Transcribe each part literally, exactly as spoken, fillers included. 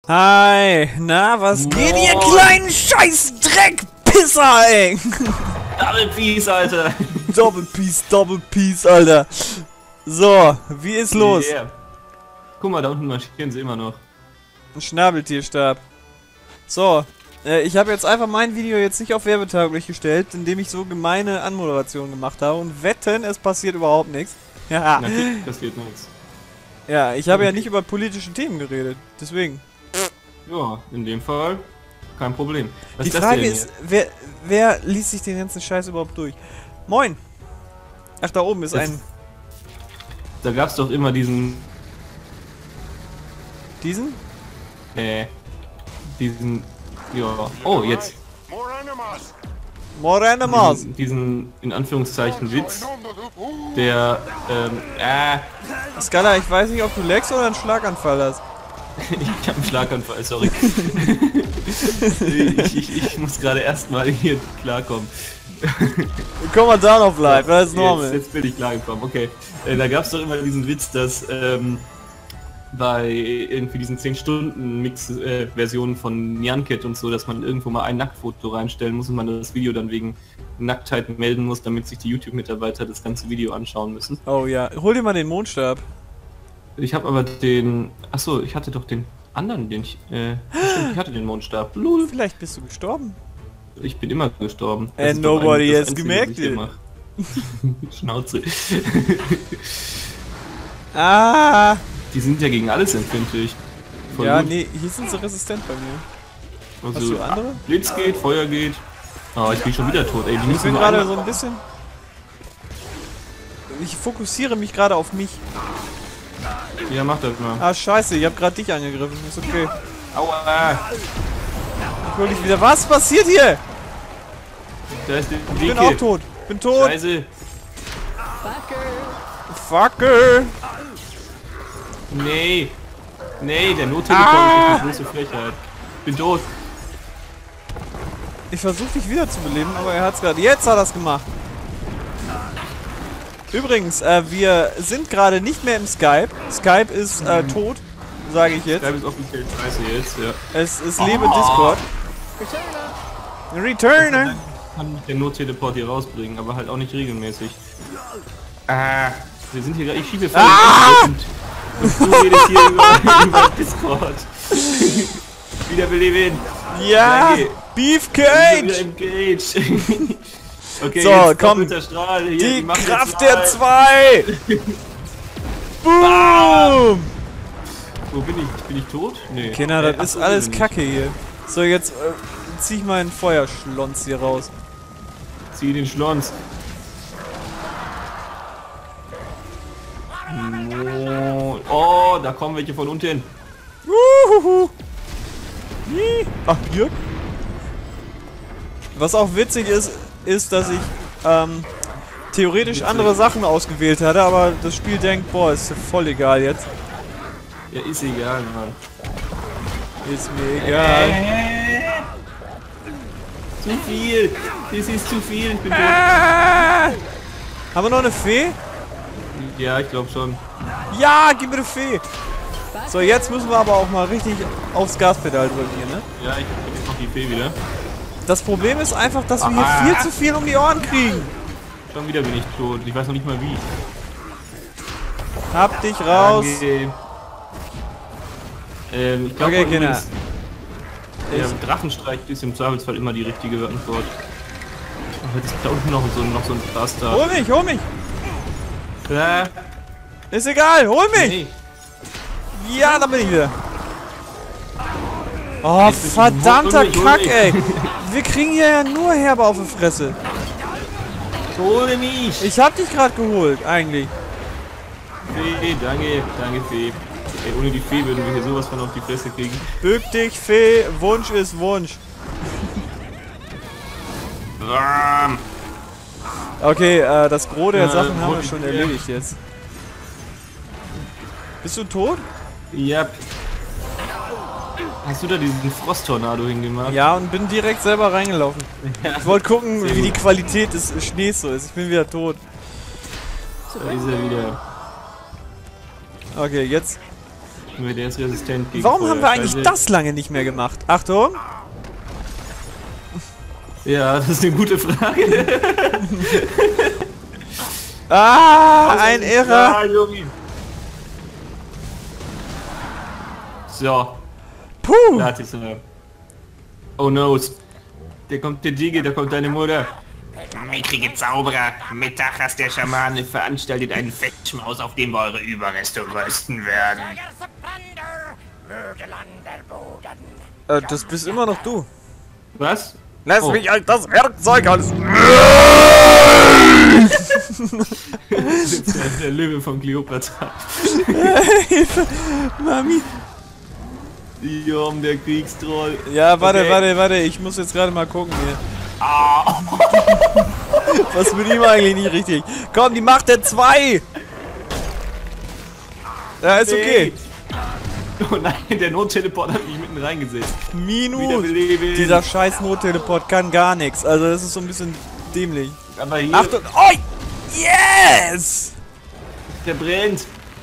Hi, na, was Moin. geht, ihr kleinen Scheiß-Dreck-Pisser, ey? Double Peace, Alter. Double Peace, Double Peace, Alter. So, wie ist los? Yeah. Guck mal, da unten marschieren sie immer noch. Ein Schnabeltierstab. So, äh, ich habe jetzt einfach mein Video jetzt nicht auf werbetauglich gestellt, indem ich so gemeine Anmoderationen gemacht habe und wetten, es passiert überhaupt nichts. Ja, Natürlich passiert nichts. ja, ich habe ja nicht über politische Themen geredet, deswegen. Ja, in dem Fall kein Problem. Was Die ist das Frage denn ist, wer, wer liest sich den ganzen Scheiß überhaupt durch? Moin! Ach, da oben ist Das- ein... Da gab's doch immer diesen, Diesen? äh, diesen, ja, oh, jetzt, More animals! diesen, diesen, in Anführungszeichen, Witz, der, ähm, äh, Scala, ich weiß nicht, ob du Lex oder einen Schlaganfall hast. ich hab einen Schlaganfall, sorry. ich, ich, ich muss gerade erstmal hier klarkommen. Komm mal down auf live, das ist Jetzt, normal. jetzt bin ich klargekommen, okay. Äh, da gab es doch immer diesen Witz, dass ähm, bei irgendwie diesen zehn Stunden Mix-Versionen von Nyanket und so, dass man irgendwo mal ein Nacktfoto reinstellen muss und man das Video dann wegen Nacktheit melden muss, damit sich die YouTube-Mitarbeiter das ganze Video anschauen müssen. Oh ja, hol dir mal den Mondstab. Ich habe aber den... Achso, ich hatte doch den anderen, den ich... Äh, stimmt, ich hatte den Mondstab. Lul. Vielleicht bist du gestorben. Ich bin immer gestorben. Das And ist doch nobody eigentlich has das Einzige, gemerkt was ich hier it. mach. Schnauze. Ah! Die sind ja gegen alles empfindlich. Voll Ja, gut. nee, hier sind sie resistent bei mir. Also, Hast du andere? Blitz geht, Feuer geht. Oh, ich bin schon wieder tot, ey. Die Ich müssen bin nur gerade einmal- so ein bisschen... Ich fokussiere mich gerade auf mich. Ja, mach das mal. Ah, scheiße, ich hab gerade dich angegriffen. Ist okay. Aua! Ich hol dich wieder. Was passiert hier? Da ist der Ich bin auch Dicke. tot. Bin tot. Scheiße. Fucker. Nee. Nee, der Notteleport Ah! ist eine große Frechheit. Bin tot. Ich versuche dich wieder zu beleben, aber er hat's gerade. Jetzt hat er's gemacht. Übrigens, äh, wir sind gerade nicht mehr im Skype. Skype ist äh, tot, sage ich jetzt. Da ist offiziell scheiße jetzt, ja. Es, es lebe Discord. Returner. Kann mich der Notteleport hier rausbringen, aber halt auch nicht regelmäßig. Ah, wir sind hier gerade. Ich schiebe voll Ah! und, und du redest hier über, über Discord. Wiederbeleben. Ja, Danke. Beef Wieder Cage. im Cage. Okay, So, jetzt komm. doppelter Strahl. Hier, Die machen Kraft jetzt der mal. zwei. Boom. Wo bin ich? Bin ich tot? Nee. Kinder, Äh, das ach ist so, alles bin ich. Kacke hier. So, jetzt äh, zieh ich meinen Feuerschlons hier raus. Zieh den Schlons. Oh, da kommen welche von unten. Uhuhu. Ih. Ach, hier? Was auch witzig ist, ist, dass ich ähm, theoretisch andere Sachen ausgewählt hatte, aber das Spiel denkt, boah, ist voll egal jetzt. Ja, ist egal, Mann. Ist mir egal. Äh, zu viel. Das ist zu viel. Ich bin tot. Ah! Haben wir noch eine Fee? Ja, ich glaube schon. Ja, gib mir eine Fee. So, jetzt müssen wir aber auch mal richtig aufs Gaspedal drücken hier, ne? Ja, ich hab jetzt noch die Fee wieder. Das Problem ist einfach, dass wir hier Ah. viel zu viel um die Ohren kriegen. Schon wieder bin ich tot. Ich weiß noch nicht mal wie. Hab dich raus. Danke. Ähm, ich glaube Okay, Kinder. übrigens, der Drachenstreich ist im Zweifelsfall immer die richtige Antwort. Aber jetzt ist da unten noch so, noch so ein Bastard. Hol mich, hol mich. Äh, Ist egal, hol mich. nee. Ja, da bin ich wieder. Oh, Jetzt bist du- verdammter hol mich, hol Kack, mich. ey. Wir kriegen hier ja nur Herbe auf die Fresse. Hole mich! Ich hab dich gerade geholt, eigentlich. Fee, danke, danke Fee. Ey, ohne die Fee würden wir hier sowas von auf die Fresse kriegen. Bück dich, Fee. Wunsch ist Wunsch. Bam. Okay, äh, das Gros der Äh, Sachen haben hol wir mich schon wieder. erledigt jetzt. Bist du tot? Yep. Hast du da diesen Frosttornado hingemacht? Ja, und bin direkt selber reingelaufen. Ich wollte gucken, Sehr wie die gut. Qualität des Schnees so ist. Ich bin wieder tot. Da ist er wieder. Okay, jetzt Der ist resistent gegen Warum Feuer. haben wir eigentlich Scheiße. das lange nicht mehr gemacht? Achtung! Ja, das ist eine gute Frage. Ah, ein Irrer! Ja, Junge. So, Puh! da hat es. Oh no, der kommt der Digge, da kommt deine Mutter. Mickrige Zauberer, Mittag hast der Schamane veranstaltet einen Fettschmaus, auf dem wir eure Überreste rösten werden. Äh, das bist immer noch du. Was? Lass Oh. mich halt das Werkzeug aus. der, der Löwe von Kleopatra. Hilfe! Mami! Jom, der Kriegstroll. Ja, warte, Okay. warte, warte, ich muss jetzt gerade mal gucken hier. Ah, Was mit ihm eigentlich nicht richtig? Komm, die macht der zwei! Ja, ist okay. Oh nein, der Notteleport hat mich mitten reingesetzt. Minus! Wiederbeleben. Dieser scheiß Notteleport kann gar nichts. Also das ist so ein bisschen dämlich. Aber hier, Achtung! Oh! Yes! der brennt.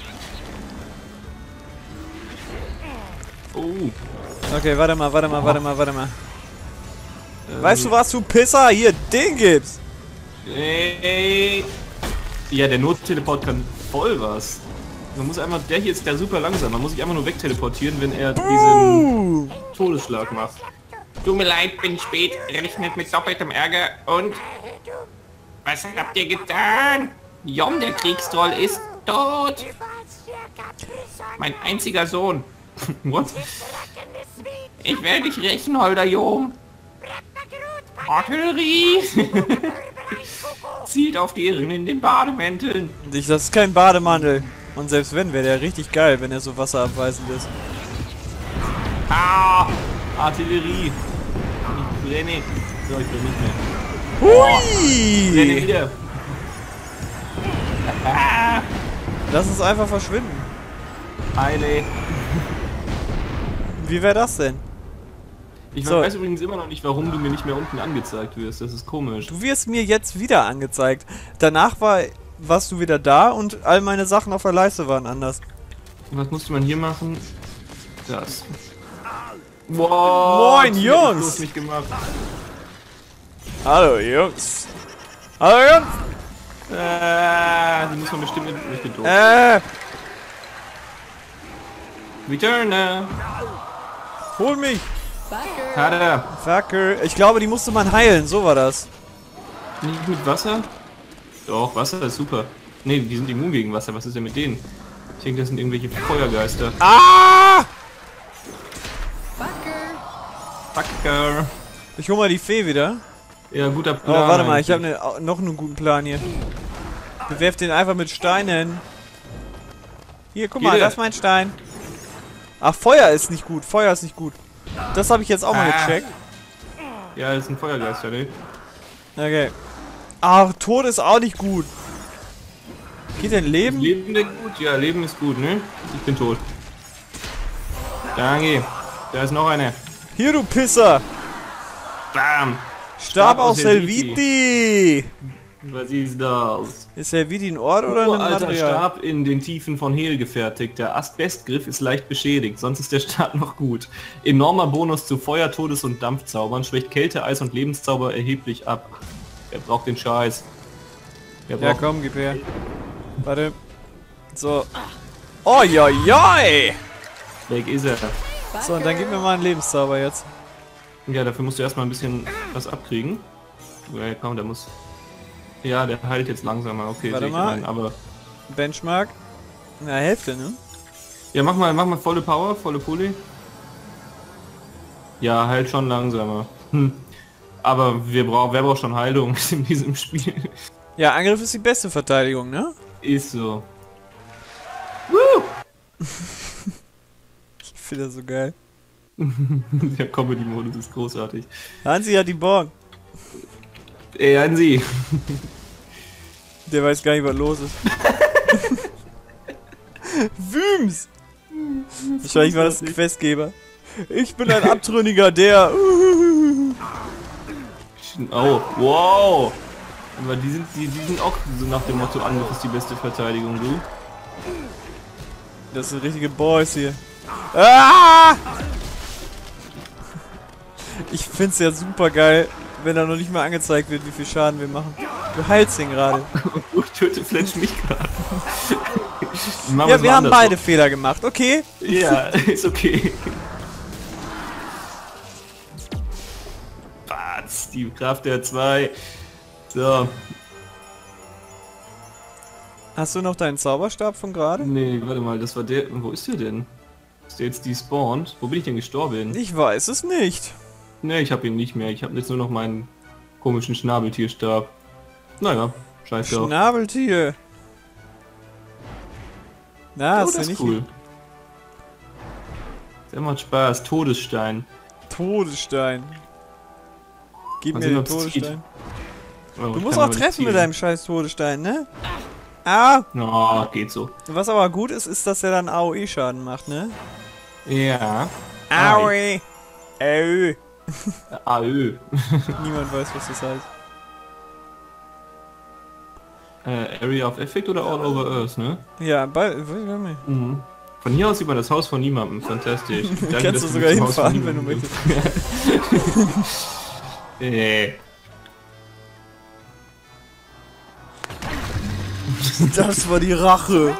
Oh. Okay, warte mal, warte mal, warte mal, warte mal. Weißt du was, du Pisser? Hier, den gibt's! Ey. Ja, der Notteleport kann voll was. Man muss einfach, der hier ist ja super langsam. Man muss sich einfach nur wegteleportieren, wenn er diesen Uh! Todesschlag macht. tut mir leid, bin spät, rechnet mit doppeltem Ärger und... Was habt ihr getan? Jom, der Kriegstroll, ist tot. Mein einziger Sohn. What? Ich werde dich rächen, Holder Jom. Artillerie! Zielt auf die Irren in den Bademänteln. Ich, das ist kein Bademantel. Und selbst wenn, wäre der richtig geil, wenn er so wasserabweisend ist. Ah! Artillerie! Ich brenne. So, ich bin nicht mehr. Brenne Hui! wieder. Lass uns einfach verschwinden. Heile. Wie wäre das denn? Ich So. weiß übrigens immer noch nicht, warum du mir nicht mehr unten angezeigt wirst. Das ist komisch. Du wirst mir jetzt wieder angezeigt. Danach war, warst du wieder da und all meine Sachen auf der Leiste waren anders. Was musste man hier machen? Das. Wow, Moin, das Jungs! hätte ich bloß nicht gemacht. Hallo Jungs. Hallo Jungs. Äh, die muss man bestimmt nicht, nicht gedruckt. Äh, Returner! hol mich. Hat er. Fucker. Ich glaube, die musste man heilen. So war das. Nicht mit Wasser? Doch, Wasser ist super. Ne, die sind immun gegen Wasser. Was ist denn mit denen? Ich denke, das sind irgendwelche Feuergeister. Ah! Fucker. Ich hol mal die Fee wieder. Ja, guter Oh, Plan. warte mal. Ich eigentlich. habe ne, noch einen guten Plan hier. Bewerf den einfach mit Steinen. Hier, guck mal. Hier. Das ist mein Stein. Ach, Feuer ist nicht gut. Feuer ist nicht gut. Das habe ich jetzt auch mal Ah. gecheckt. Ja, das ist ein Feuergeister, ne? Okay. Ach, Tod ist auch nicht gut. Geht denn Leben? Leben denn gut? Ja, Leben ist gut, ne? Ich bin tot. Danke. Da ist noch einer. Hier, du Pisser. Bam. Stab aus Helviti. Helviti. Was ist das? Ist Helviti ein Ort oder ein Uralter Material? Stab in den Tiefen von Hel gefertigt. Der Asbestgriff ist leicht beschädigt, sonst ist der Stab noch gut. Enormer Bonus zu Feuer, Todes- und Dampfzaubern. Schwächt Kälte, Eis und Lebenszauber erheblich ab. Wer braucht den Scheiß? Wer Ja, braucht... komm, gib her. Warte. So. Oi, oi, oi. Weg ist er. So, und dann gib mir mal einen Lebenszauber jetzt. Ja, dafür musst du erstmal ein bisschen was abkriegen. Ja, komm, der muss... Ja, der heilt jetzt langsamer. Okay, Warte seh ich mal. ein, aber... Benchmark. Na, Hälfte, ne? Ja, mach mal, mach mal volle Power, volle Pulle. Ja, halt schon langsamer. Hm. Aber wir brauchen, wer braucht schon Heilung in diesem Spiel? Ja, Angriff ist die beste Verteidigung, ne? Ist so. Woo! Ich finde das so geil. Der Comedy-Modus ist großartig. Hansi hat die Borg. Ey, Hansi. Der weiß gar nicht, was los ist. Wüms! Wahrscheinlich war das ein Questgeber. Ich bin ein Abtrünniger, der... Oh, wow! Aber die sind, die, die sind auch so nach dem Motto, Angriff ist die beste Verteidigung, du. Das sind richtige Boys hier. Ah! Ich find's ja super geil, wenn da noch nicht mal angezeigt wird, wie viel Schaden wir machen. Du heilst ihn gerade. Ich töte Fletch mich gerade. Ja, wir haben beide Fehler gemacht, okay? Ja, ist okay. Batz, die Kraft der zwei. So. Hast du noch deinen Zauberstab von gerade? Nee, warte mal, das war der. Wo ist der denn? Ist der jetzt despawned? Wo bin ich denn gestorben? Ich weiß es nicht. Ne, ich habe ihn nicht mehr. Ich habe jetzt nur noch meinen komischen Schnabeltierstab. Naja, scheiße auch. Schnabeltier. Na, Oh, ist ja das nicht ist cool. Der macht Spaß. Todesstein. Todesstein. Gib Mal mir sehen, den ob's zieht. Todesstein. Oh, Du ich musst kann auch aber nicht treffen mit zielen. deinem scheiß Todesstein, ne? Ah! Oh, geht so. Was aber gut ist, ist, dass er dann A O E-Schaden macht, ne? Ja. Aui! Au! Aö. Niemand weiß, was das heißt. Äh, Area of Effect oder All Over Earth, ne? Ja, bei... Kannst Mhm. Von hier aus sieht man das Haus von niemandem. Fantastisch. Danke, du dass sogar mich zum Haus von hinfahren, wenn du niemandem- möchtest. Nee. Das war die Rache.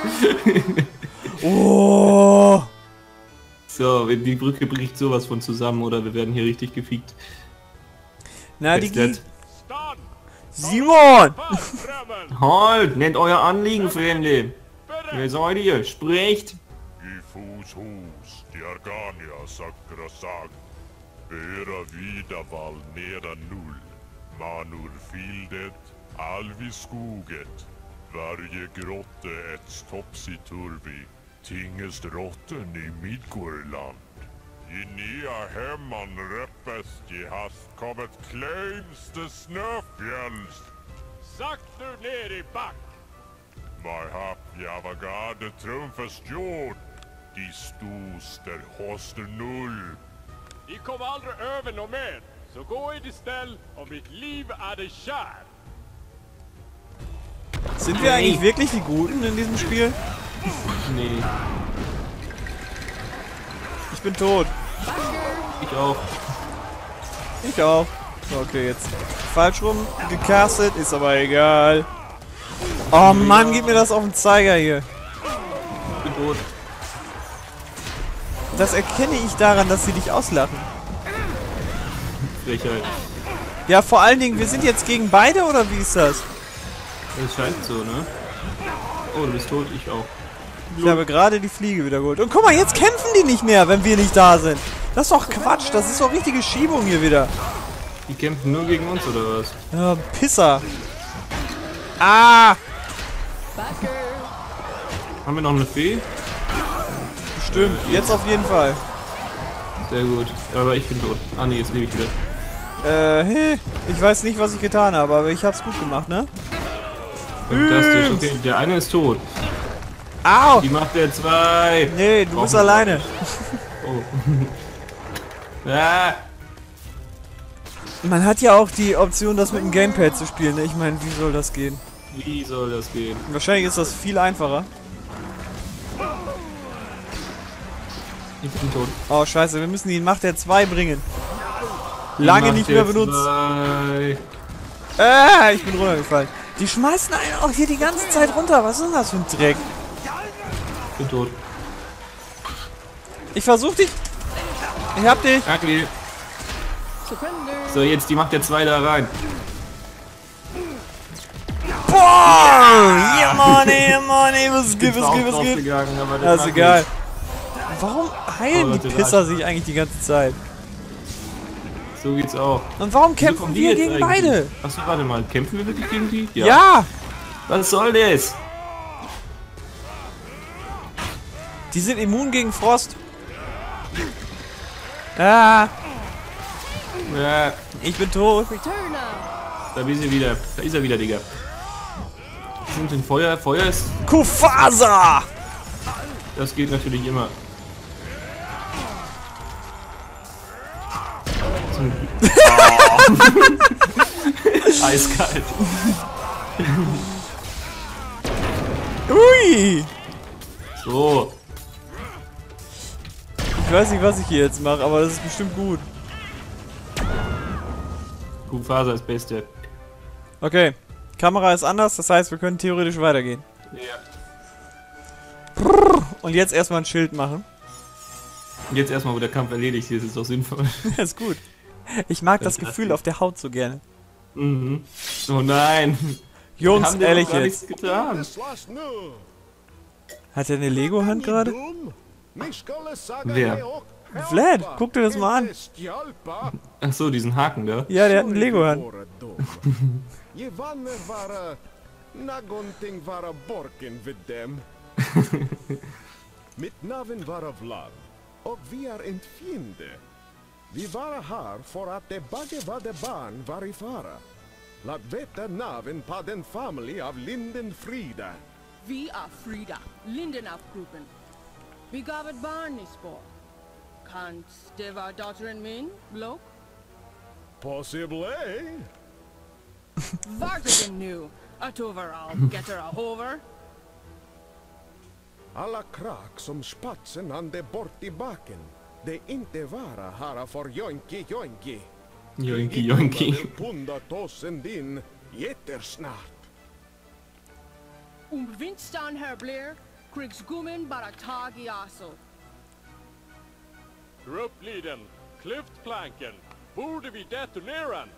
Oh! So, wenn die Brücke bricht sowas von zusammen oder wir werden hier richtig gefiegt. Na, die Wer ist Gi- Simon! das? Halt! Nennt euer Anliegen, Freunde! Wer seid ihr? Sprecht! Ifus hus, die Argania sakra sag. Era vidaval nera null. Manur fildet, alvi skoget. Varje grotte ett topsy-turvy. Tingest rotten i Midgårdland. I nya hemman röppest i hast kommet kleinste snöfjälls. Sakta ner i back. My hap javagade trumfes jord. De stoster hoster null. I kom aldrig över något mer, så gå i det ställ och mitt liv är det kär. Sind wir eigentlich wirklich die Guten in diesem Spiel? Nee, Ich bin tot. ich auch. Ich auch. Okay, jetzt falsch rum gecastet, ist aber egal. Oh Mann, gib mir das auf den Zeiger hier. Ich bin tot. Das erkenne ich daran, dass sie dich auslachen. Frechheit. Ja, vor allen Dingen, wir sind jetzt gegen beide, oder wie ist das? Das scheint so, ne? Oh, du bist tot, ich auch. Ich habe gerade die Fliege wieder geholt. Und guck mal, jetzt kämpfen die nicht mehr, wenn wir nicht da sind. Das ist doch Quatsch, das ist doch richtige Schiebung hier wieder. Die kämpfen nur gegen uns, oder was? Ja, Pisser. Ah, Haben wir noch eine Fee? stimmt. Jetzt auf jeden Fall. Sehr gut. Aber ich bin tot. Ah ne, jetzt lebe ich wieder. Äh, hey, ich weiß nicht, was ich getan habe, aber ich hab's gut gemacht, ne? Fantastisch. Okay, der eine ist tot. Au! Die macht der zwei. Nee, du bist Brauchen wir alleine. Oh. Ah. Man hat ja auch die Option, das mit dem Gamepad zu spielen, ne? Ich meine, wie soll das gehen? Wie soll das gehen? Wahrscheinlich ist das viel einfacher. Ich bin tot. Oh, scheiße, wir müssen die Macht der zwei bringen. Lange Macht nicht mehr der benutzt. zwei. Äh, ich bin runtergefallen. Die schmeißen einen auch hier die ganze Zeit runter. Was ist denn das für ein Dreck? Ich bin tot. Ich versuch dich. Ich hab dich. Danke. So, jetzt die macht der zwei da rein. Boah! Ja, Mann, ja, Mann, ey, was geht, was geht, was geht? Gegangen, aber der Das ist macht egal. nichts. Warum heilen Oh, die Leute, Pisser das- sich eigentlich die ganze Zeit? So geht's auch. Und warum Wieso kämpfen kommen die wir jetzt gegen eigentlich? beide? Achso, warte mal. Kämpfen wir wirklich gegen die? Ja! Was soll das? Die sind immun gegen Frost. Ah, Ja, ich bin tot. da ist er wieder. Da ist er wieder, Digga. Und den Feuer. Feuer ist. Kufasa! Das geht natürlich immer. Zum- Oh. Eiskalt. Ui! So. weiß nicht, was ich hier jetzt mache, aber das ist bestimmt gut. Q-Faser ist Beste. Okay, Kamera ist anders, das heißt, wir können theoretisch weitergehen. Ja. Und jetzt erstmal ein Schild machen. Jetzt erstmal, wo der Kampf erledigt ist, ist doch sinnvoll. Das ist gut. Ich mag das Das ist Gefühl gut. auf der Haut so gerne. Mhm. Oh nein. Jungs, Haben wir ehrlich doch gar jetzt. nichts getan. Hat er eine Lego-Hand gerade? Wer? Vlad, guck dir das mal an. Ach so, diesen Haken da. Ja, der hat eine Lego-Hand. Mitt navn var Vlad, och vi är inte fiender. Vi var här för att de bägge våra barn var i fara. Låt veta navn på den familj av Lindenfrida. Vi är Frida, Lindenau-gruppen. Vi gav ett barn i spår. Kan det vara dottern min, Bloke? Possibly. Vart är den nu? Att overall getter a over? Alla krak som spatsen ande bort i baken. Det inte vara här för joinki joinki. Joinki, joinki. Punda tossen din jättesnart. Um Windstan här blir, krigsgummen bara tag i asel. Gruppliden, klyftplanken. Borde vi detonera den?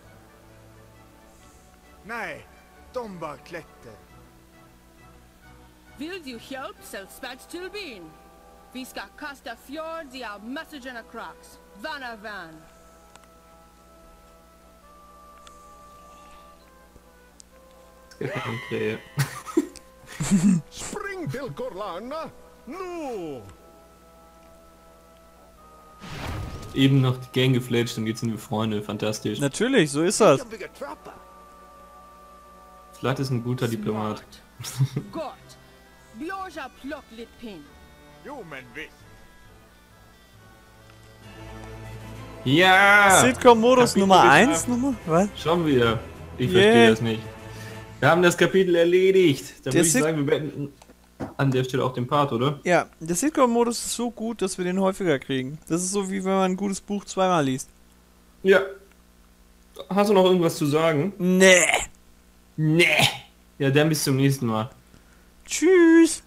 Nej, de bara klätter. Vill du hjälp så spets till bin? Vi ska kasta fjord i av messagerna cracks. Van av van. Okay. Spring till Corlana. Nu! Eben noch die Gang gefletscht und jetzt sind wir Freunde. Fantastisch. Natürlich, so ist das. De bygger trappor. Vlad ist ein guter Diplomat. Smart. Gott. Björsa plock lit pin. Jo, men visst. Ja! Sitcom-Modus Kapitel Nummer geschafft. eins nochmal? Was? Schon wieder. Ich Yeah. verstehe das nicht. Wir haben das Kapitel erledigt. Da Der würde ich Sit- sagen, wir beenden an der Stelle auch den Part, oder? Ja, der Sitcom-Modus ist so gut, dass wir den häufiger kriegen. Das ist so, wie wenn man ein gutes Buch zweimal liest. Ja. Hast du noch irgendwas zu sagen? Nee. Nee. Ja, dann bis zum nächsten Mal. Tschüss.